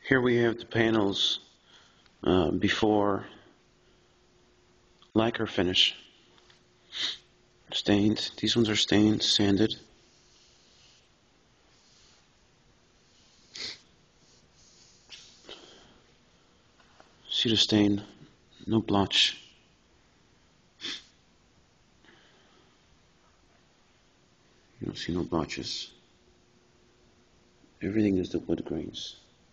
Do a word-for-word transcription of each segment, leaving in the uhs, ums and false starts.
Here we have the panels uh, before lacquer finish. Stained. These ones are stained, sanded. See the stain? No blotch. You don't see no blotches. Everything is the wood grains.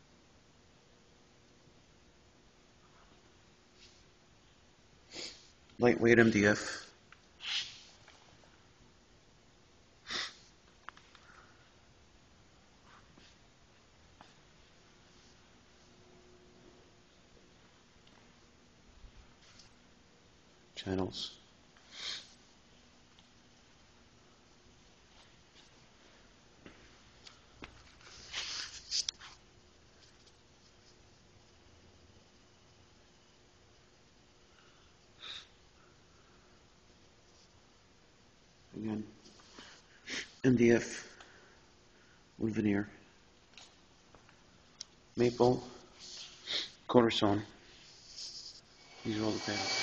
Lightweight M D F. Channels. Again, M D F wood veneer, maple, quarter sawn. These are all the panels.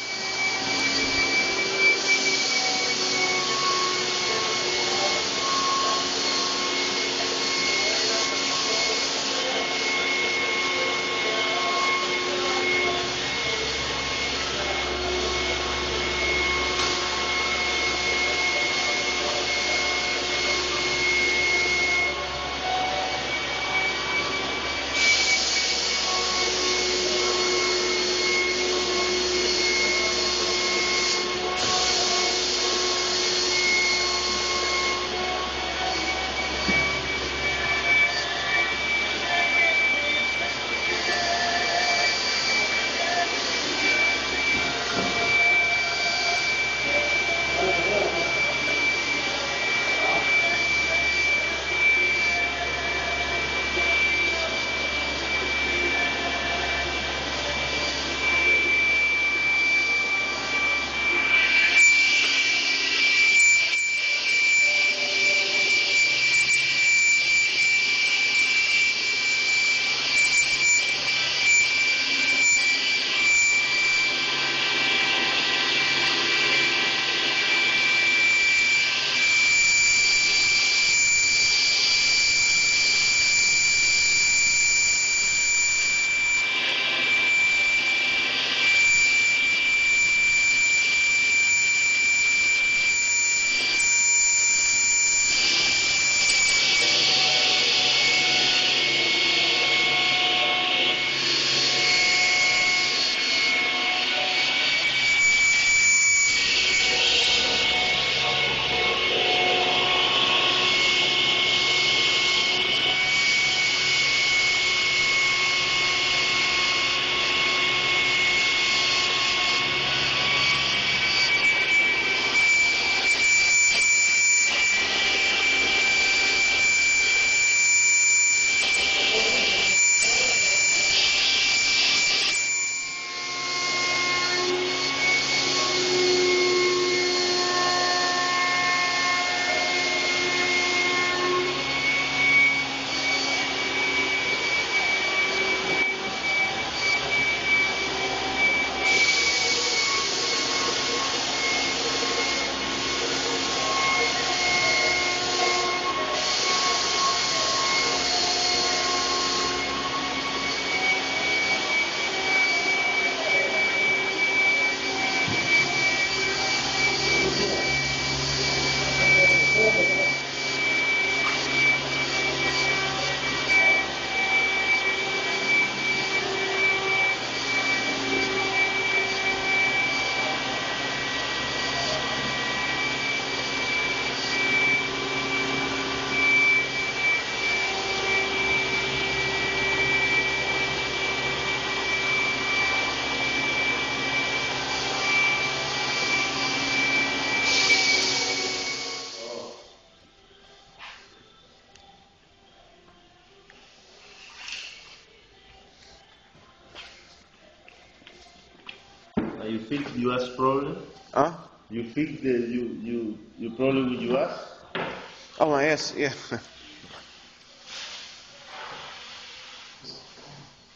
Uh, you fix the U S problem? Huh? You fix the you you your problem with U S? Oh, my yes, yeah.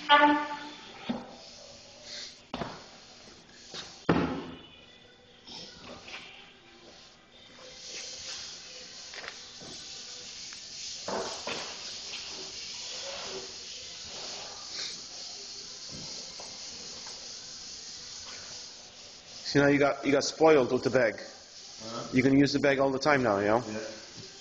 See, now you got you got spoiled with the bag. Huh? You can use the bag all the time now, you know? Yeah.